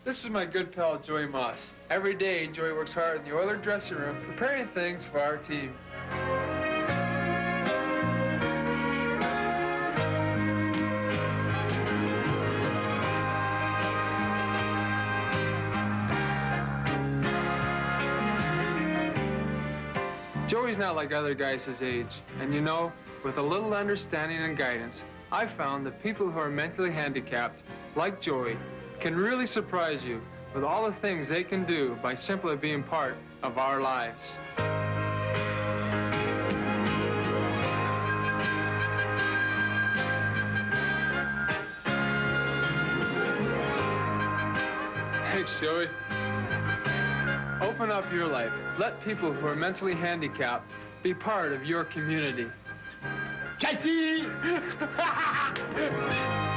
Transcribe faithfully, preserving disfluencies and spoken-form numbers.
This is my good pal, Joey Moss. Every day, Joey works hard in the Oiler dressing room, preparing things for our team. Joey's not like other guys his age, and you know, with a little understanding and guidance, I've found that people who are mentally handicapped, like Joey, can really surprise you with all the things they can do by simply being part of our lives. Thanks, Joey. Open up your life. Let people who are mentally handicapped be part of your community. Cathy!